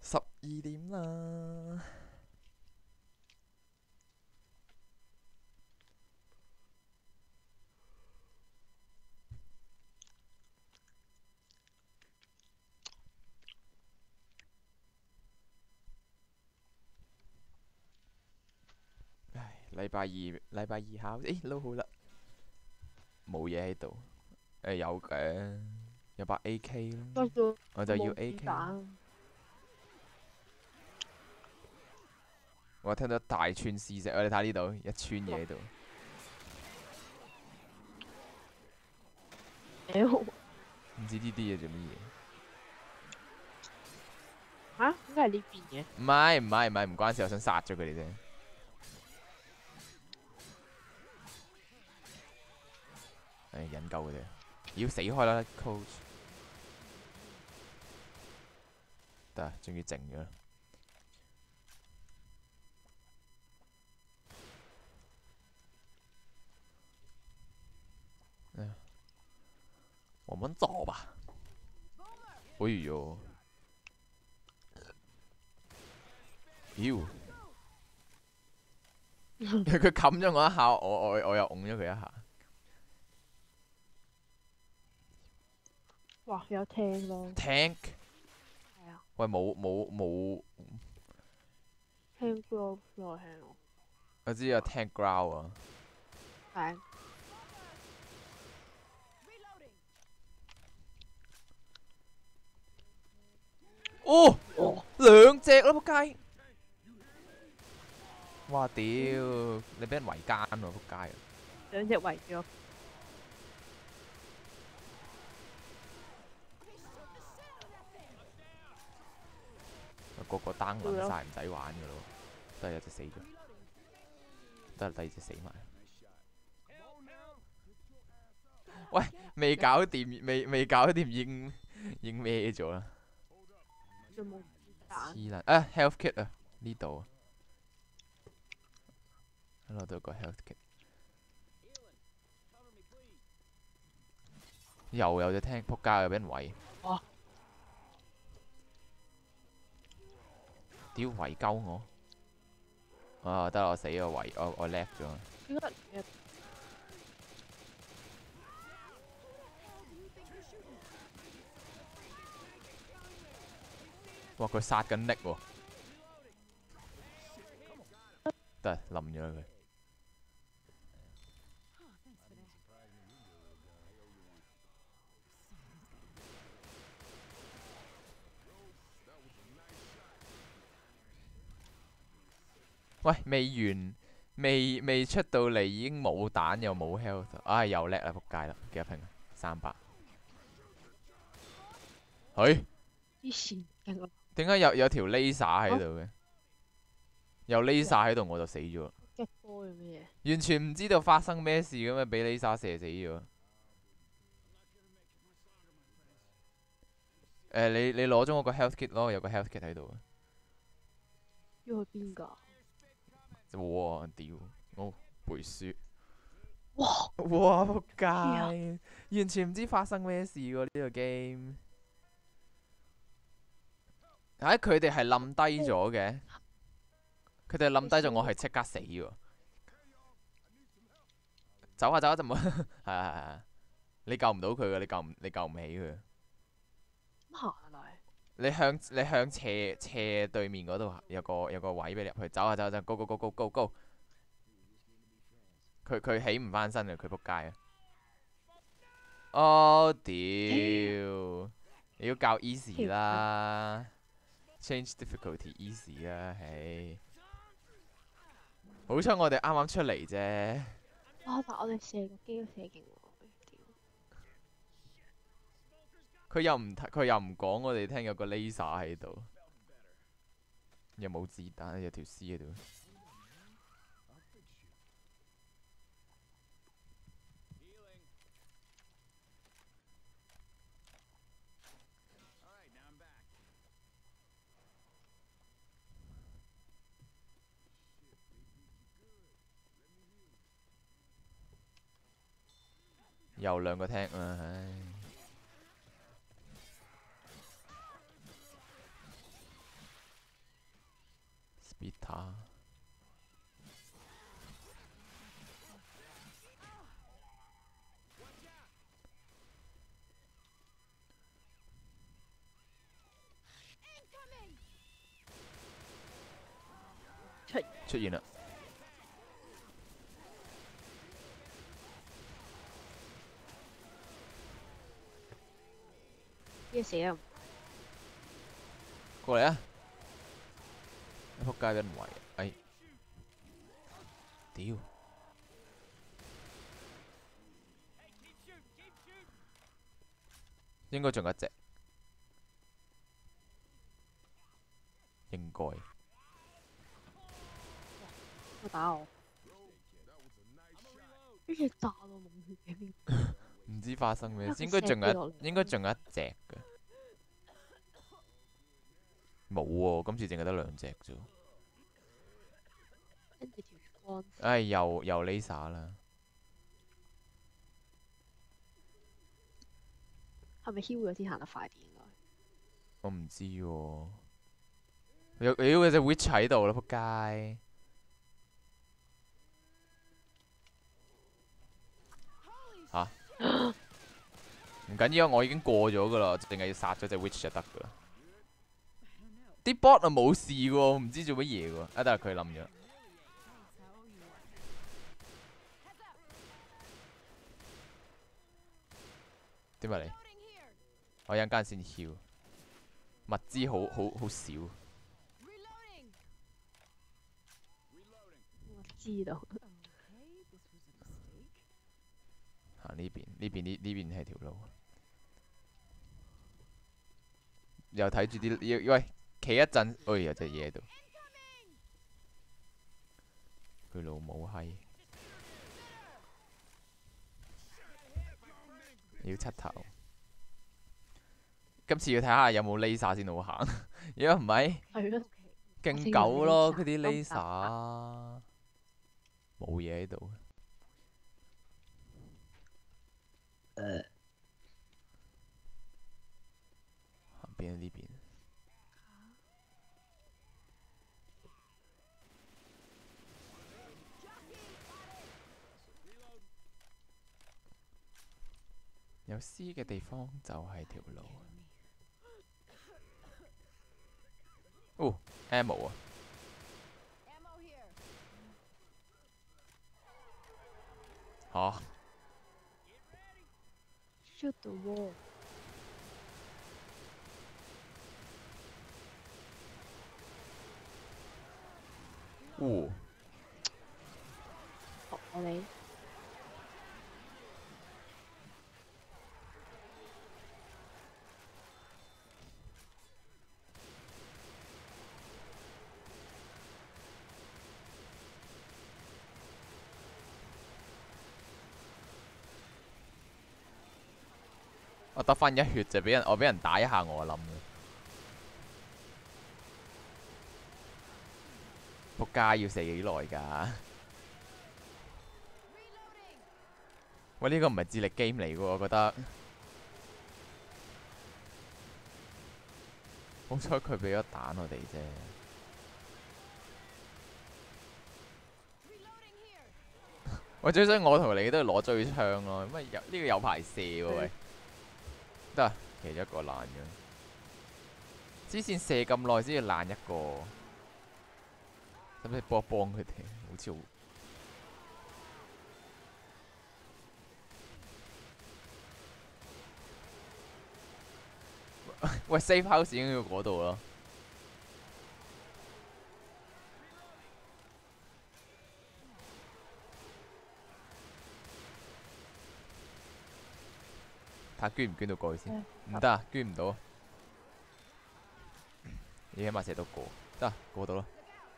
12點啦。唉，禮拜二考，撈好啦，冇嘢喺度。有嘅，有把 AK 啦，我就要 AK。我聽到大串屎石，你睇呢度一串嘢喺度。唔知呢啲嘢做乜嘢？ 嚇？點解係呢邊嘅？ 唔關事，我想殺咗佢哋啫。引救佢哋，要死開啦 ，coach。得，終於靜咗啦。我們走吧。哎呦！妖！佢冚咗我一下，我又拱咗佢一下。 哇！有聽咯。 Tank。 係啊。 喂，冇。 聽 grow 咯，聽我。 我知有 tank growl 啊。 係。 哦，2隻啦，仆街！哇屌！你俾人圍奸喎，仆街 ！2隻圍咗。 個 down 撚晒，唔使玩噶咯，都係有隻死咗，得第2隻死埋。喂，未搞掂，未搞掂已經咩咗啦？ 仲冇黐撚啊 ！health kit 啊，呢度啊，攞到個 health kit。又有隻聽仆街又俾人圍。 哇！ 屌圍鳩我！啊得啦，我死咗我 left 咗。哇！佢殺緊力喎，得冧咗佢。喂，未出到嚟已經冇彈又冇 health， 唉又叻啦，仆街啦，幾多拼啊？300。佢點解有條 laser 喺度嘅？有 laser 喺度我就死咗。完全唔知道發生咩事咁啊！俾 laser 射死咗。你攞咗我個 health kit 咯，有個 health kit 喺度。 要去邊㗎？ 哇！屌，我背書。 哇！ 仆街！完全唔知發生咩事喎呢個 game。佢哋係冧低咗嘅。佢哋冧低咗，我係即刻死喎。走啊就冇。係。你救唔到佢嘅，你救唔起佢。 行啊你向斜對面嗰度有個位俾你入去，走啊，go go go go go go！ 佢起唔翻身嘅，佢仆街啊！哦屌！你要教 easy 啦 ，change difficulty easy 啦，唉！好彩我哋啱啱出嚟啫。 但我哋射個機都射勁喎。 佢又唔講我哋聽有個 laser 喺度，又冇子彈，有條屍喺度。又2個聽啊，唉！ beta。出現啦！ 咩死啊！ 過嚟啊！仆街俾人圍，哎！屌！應該仲有一隻，應該。 我打我，呢隻炸到冇血嘅邊？ 唔知發生咩事，應該仲有一隻嘅。冇喎，今次淨係得2隻啫。 跟住條光。 唉，又 laser 啦。 係咪囂咗先行得快啲應該？ 我唔知喎。有隻 witch 喺度啦，仆街！嚇？唔緊要，我已經過咗噶啦，淨係要殺咗隻 witch 就得噶啦。啲 bot 啊冇事喎，唔知做乜嘢喎。啊，但係佢冧咗。點啊你？我一陣間先跳，物資好少。 我知道。 行呢邊係條路。又睇住啲喂，企一陣，哎有隻嘢喺度。佢老母閪！要七頭。今次要睇下有冇 laser 先好行，如果唔係，勁狗咯佢啲 laser，冇嘢喺度。邊呢邊？有屍嘅地方就係條路。哦 ，ammo 啊！嚇 ！Shoot the wall！ 哦！ 我哋。 我得返1血就我俾人打一下我冧。仆街要射幾耐㗎？喂，呢個唔係智力 game 嚟㗎喎，我覺得。好彩佢俾咗彈我哋啫。我最想我同你都係攞追槍咯，乜呢個有排射喎喂。得啊，其中一個爛咗。之前射咁耐先要爛一個，使唔使幫佢哋？好似好喂 ，safe house 已經要嗰度咯。睇下捐唔捐到過去先，唔得啊，捐唔到啊！你起碼射到過，得過到啦。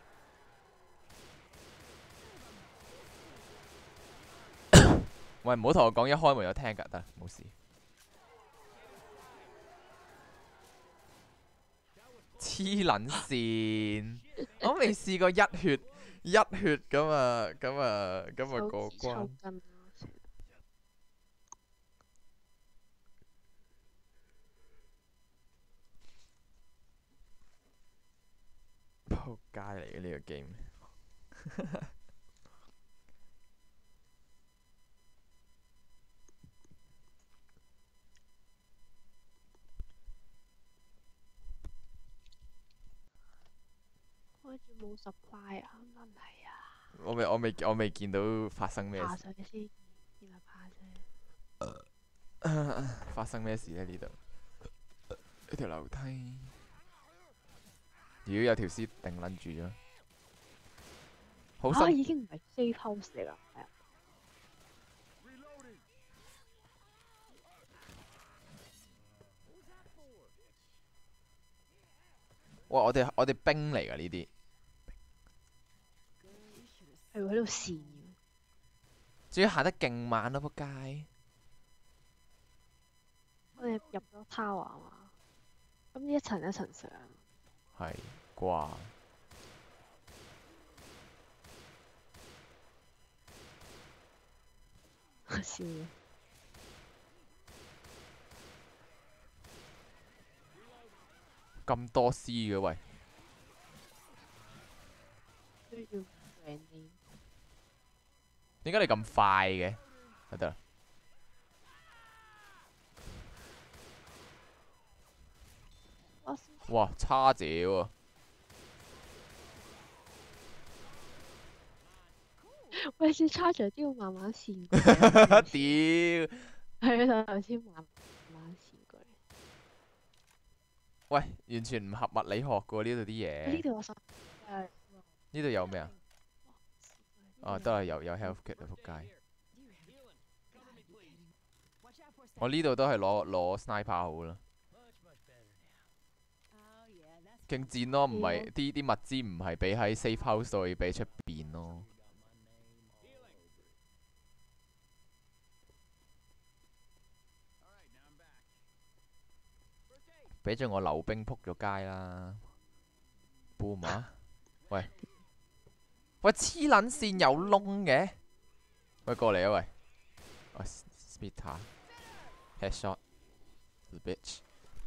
喂，唔好同我講一開門有聽㗎，得冇事。黐撚線，我未試過一血咁啊過關。 仆街嚟嘅呢個 game。 開始冇 supply 啊，問題啊！ 我未見到發生咩事。 爬上先，然後爬上。 發生咩事咧？呢度呢條樓梯，如果有條屍定撚住咗，好已經唔係 safe house 嚟啦，係啊。 哇！我哋兵嚟㗎呢啲。 係喎，喺度跣。 仲要行得勁慢咯，仆街！ 我哋入咗 tower 啊嘛，咁一層一層上。 係啩？ 笑。 咁多屍嘅喂！點解你咁快嘅？得啦。哇！叉姐喎！ 喂，先叉著都要慢慢跣。 屌！ 係啊，頭先慢慢跣過嚟。 喂，完全唔合物理學嘅喎呢度啲嘢。 呢度我呢度有咩啊？哦，得啦，有 health kit 啊，仆街！我呢度都係攞 sniper 好啦。勁賤咯，唔係啲物資唔係俾喺 safe house 度，要俾出邊咯。俾咗我溜冰仆咗街啦 ，boom 啊！喂，黐撚線有窿嘅，喂過嚟啊喂！喂 ，Spitter headshot the bitch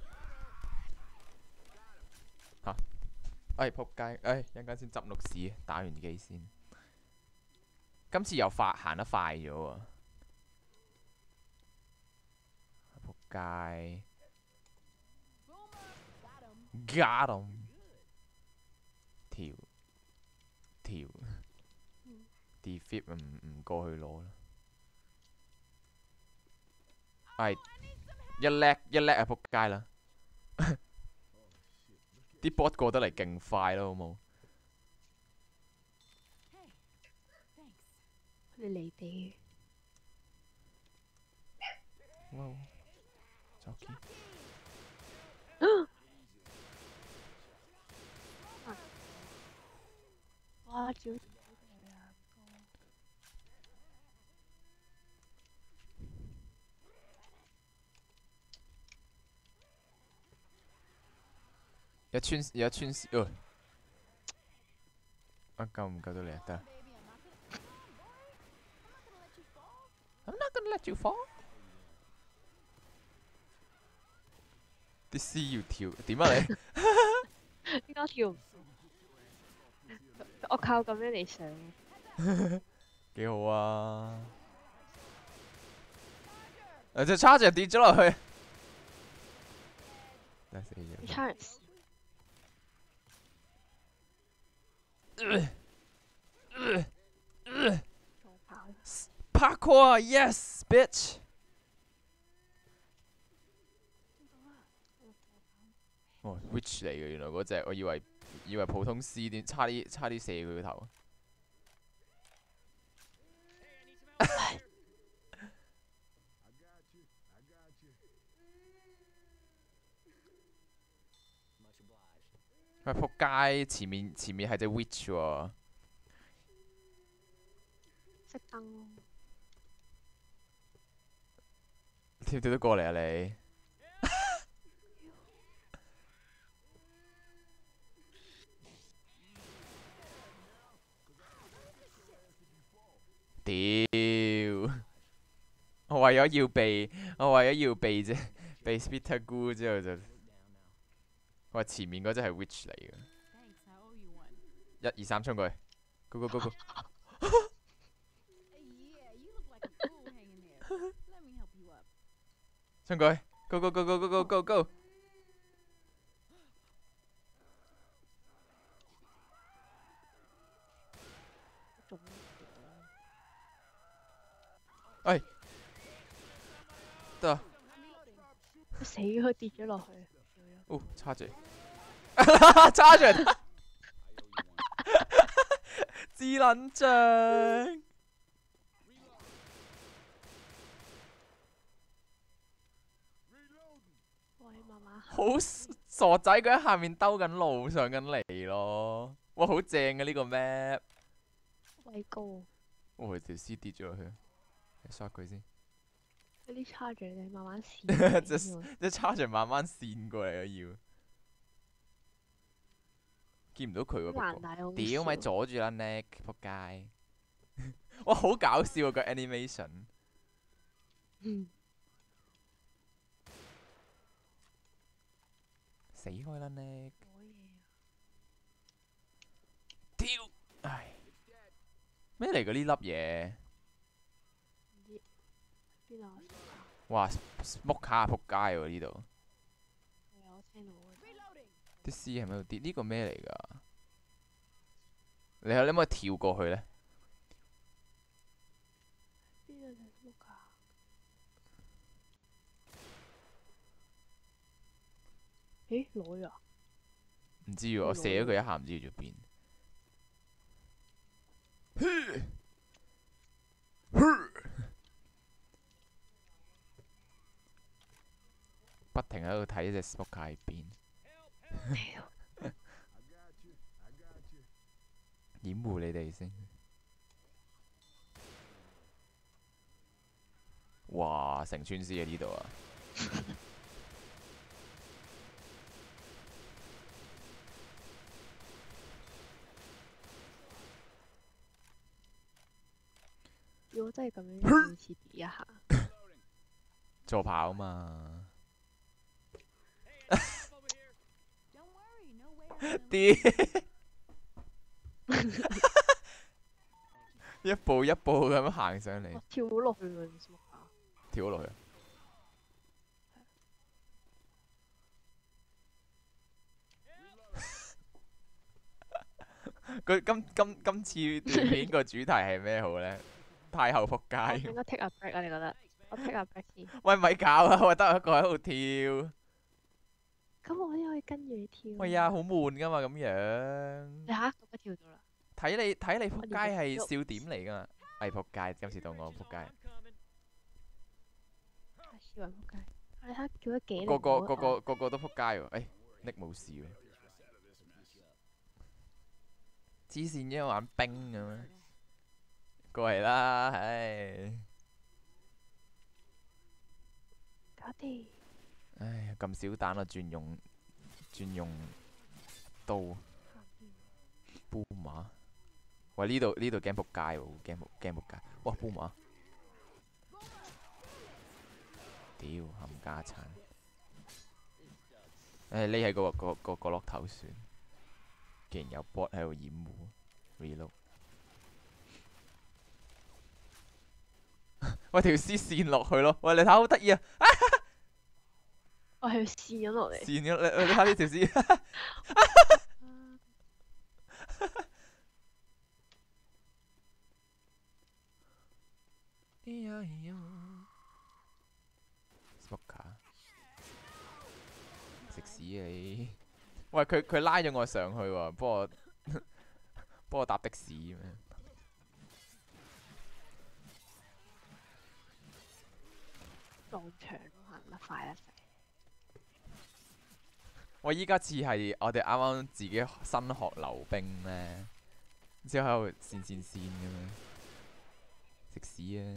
嚇！仆街！一陣間先執碌屎，打完機先。今次又行得快咗喎，仆街！ Got him！ 跳 defib 唔過去攞啦。一叻啊！仆街啦！啲 bot 過得嚟勁快咯，好冇？ 你離地。 哇！走機。 哇！照有穿絲夠唔夠到你啊？得。I'm not gonna let you fall。啲絲要跳點啊你？ 點解跳？我靠咁樣嚟上。 幾好啊！隻叉就跌咗落去。 Charles。 Parkour yes bitch。哦 ，witch 嚟嘅原來嗰隻，我以為普通絲，點差啲射佢個頭。喂，仆街！前面係隻 witch 喎。 熄燈咯。 跳唔跳得過嚟啊你？屌！我為咗要避啫，避 Spitter 菇之後就，我話前面嗰隻係 witch 嚟嘅。 1、2、3，衝過去 ！Go go go go！ 衝過去 ！Go go go go go go go go！ 哎，得。 死佢跌咗落去。 哦，插住，插住，智撚像。好傻仔，佢喺下面兜緊路上緊嚟咯。哇，好正嘅呢個 map。 位高。 哇，佢條屍跌咗落去，刷佢先。 嗰啲 charger 你慢慢跣。 即 charger 慢慢跣過嚟啊！要。見唔到佢喎，不過。屌咪阻住啦 ，Nick， 仆街。哇，好搞笑啊個 animation。死開啦 Nick！ 屌，唉，咩嚟㗎呢粒嘢？ 邊度？ 哇 ，smoke 卡仆街喎呢度。 我聽到。 啲屍係咪喺度跌？呢個咩嚟㗎？你可唔可以跳過去咧？ 邊度就 smoke 卡？咦，攞咗？ 唔知喎，我射咗佢一下，唔知去咗邊。不停喺度睇隻 smoke 喺邊。掩護你哋先。哇！成村屍喺呢度啊！ 如果真係咁樣，次跌一下。 助跑嘛。啲一步一步咁樣行上嚟。 跳落去喎， 跳落去。佢今次段片個主題係咩好咧？太后仆街。 應該 take a break 啊？你覺得？我 take a break 先。 喂，咪搞啊！我得一個喺度跳。 咁我可以跟住你跳。 喂呀，好悶噶嘛咁樣。 你嚇，我跳到啦。 睇你仆街係笑點嚟噶嘛？係仆街，今次到我仆街。 笑人仆街。你睇叫得幾？ 個個都仆街喎！誒，Nick 冇事喎。黐線嘅玩冰咁樣。過嚟啦，唉。 搞掂。 唉，咁少彈啊，轉用刀。波馬。喂，呢度驚仆街喎，驚仆街。哇，波馬。屌，冚家鏟。唉，匿喺個角落頭算。既然有 bot 喺度掩護 ，reload。喂，條絲跣落去咯！喂，你睇好得意啊！ 我係跣咗落嚟。 跣咗，你睇呢條絲。Smoker， 食屎啊你！喂，佢拉咗我上去喎，幫我搭的士咁樣。 撞牆行得快得滯。 我依家似係我哋啱啱自己新學溜冰咧，之後喺度跣咁樣，食屎啊！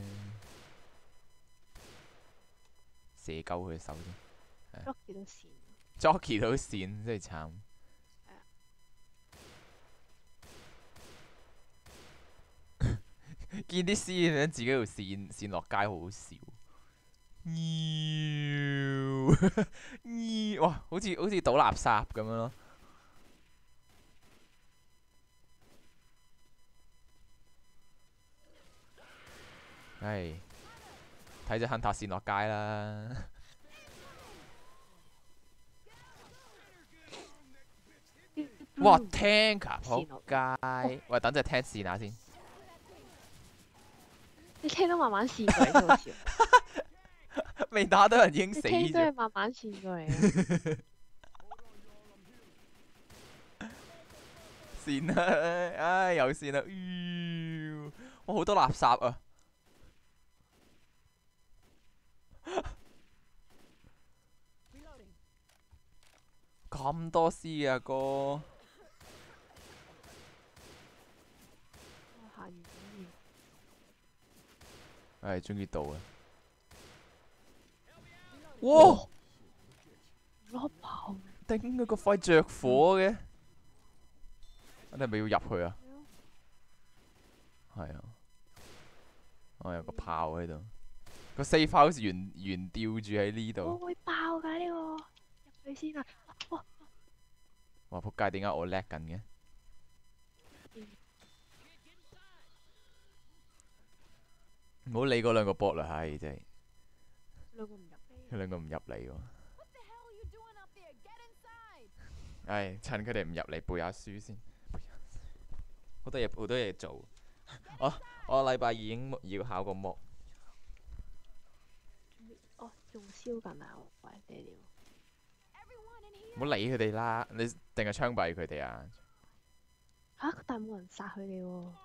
射鳩佢手先。 Jockey 都跣。 Jockey 都跣，真係慘。見啲屍咁樣自己度跣落街，好好笑。哇，好似倒垃圾咁樣咯。 唉，睇隻亨塔線落街啦。哇 ，tank 啊，仆街！喂，等隻 tank 線下先。 你聽到慢慢線過嚟好笑。 未打到人已經死咗。 你聽都係慢慢線過嚟啊。 線啦，唉，有線啦，我好多垃圾啊！咁多 C 啊，哥！唉，終於到啦！哇！ 攞爆！ 頂佢個肺着火嘅，你係咪要入去啊？係啊，我有個炮喺度，個 safe house 懸吊住喺呢度。 我會爆㗎呢個，入去先啊！ 哇！仆街，點解我叻緊嘅？唔好理嗰兩個 bot 啦，唉，真係。佢兩個唔入嚟喎。唉，趁佢哋唔入嚟背下書先。好多嘢做。我禮拜二已經要考個 mock。 哦，仲燒緊啊！喂，爹哋。 唔好理佢哋啦，你定係槍斃佢哋啊？ 嚇！但冇人殺佢哋喎。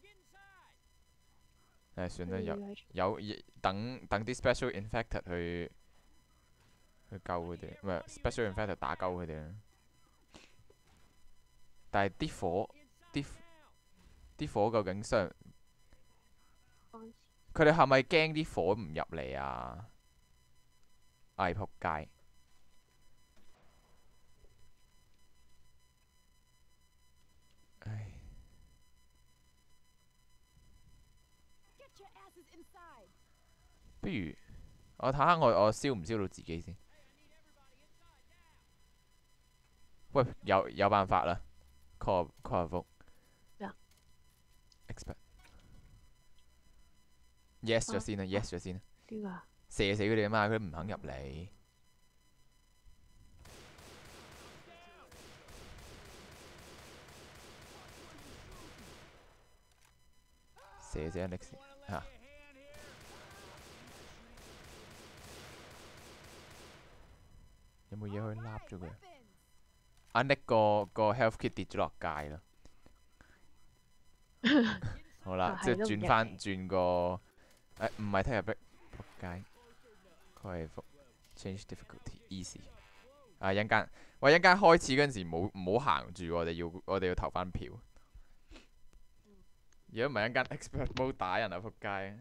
誒，算啦，有等啲 special infected 去救佢哋，唔係 special infected 打鳩佢哋啦。但係啲火究竟佢哋係咪驚啲火唔入嚟啊？唉，仆街！唉。不如我睇下我燒唔燒到自己先。喂，有辦法啦 ！call 下福。expect yes 咗先啦 ，yes 咗先啦。 點啊？ 射死佢哋啊嘛，佢唔肯入嚟。射死 Alex 嚇。有冇嘢可以笠咗佢？阿 Nick 個 health kit 跌咗落街啦。好啦，即係轉個唔係踢入壁，仆街。佢係 change difficulty easy。一陣間開始嗰陣時唔好行住，我哋要投翻票。如果唔係一間 expert mode 打人啊，仆街！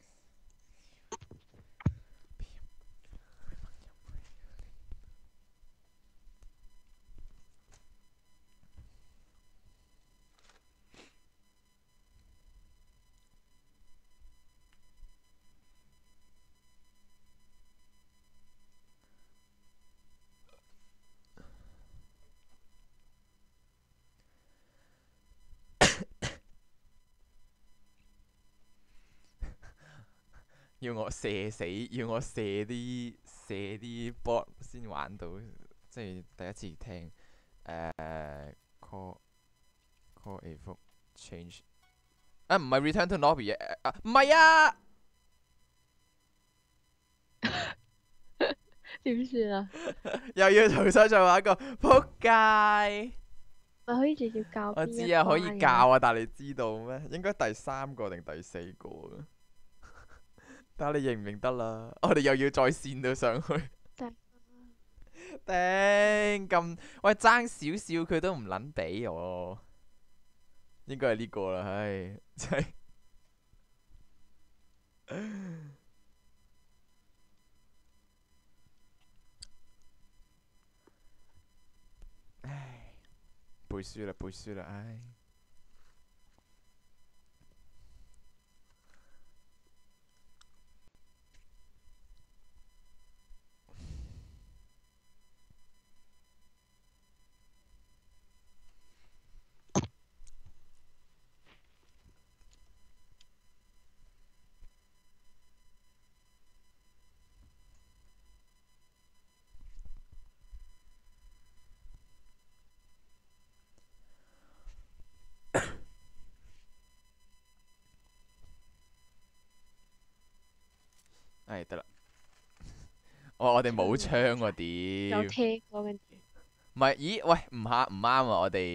要我射死，要我射啲 bot 先玩到，即係第一次聽。call a 福 change 唔係 return to lobby 唔係啊！ 點算啊？ 又要重新再玩一個，仆街！ 咪可以直接教邊一關嘅？ 我知啊，可以教啊，但係你知道咩？應該第3個定第4個啊？睇下你認唔認得啦，我哋又要再線到上去。頂咁，喂爭少少佢都唔撚俾我，應該係呢個啦，唉，真係。唉，背書啦，唉。 係得啦。我哋冇槍喎，屌！ 有聽過跟住。 唔係，咦？喂，唔啱啊！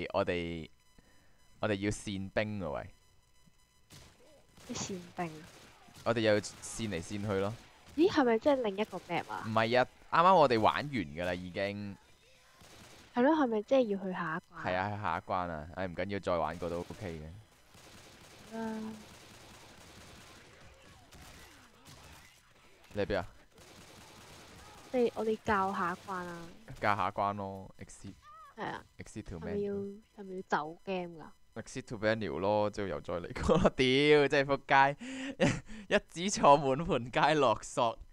我哋要煽兵啊喂！ 啲煽兵啊！ 我哋又要煽嚟煽去咯。 咦？係咪即係另一個 map 啊？ 唔係啊，啱啱我哋玩完㗎啦已經。 係咯，係咪即係要去下一關？ 係啊，去下一關啊！唉，唔緊要，再玩過都 OK 嘅。你喺邊啊？ 我哋教下一關啊！ 教下一關咯 ，exit。 係啊。 exit to 係咪要走 game 㗎 ？exit to menu 咯，之後又再嚟過。屌，真係仆街！一子錯滿盤皆落索。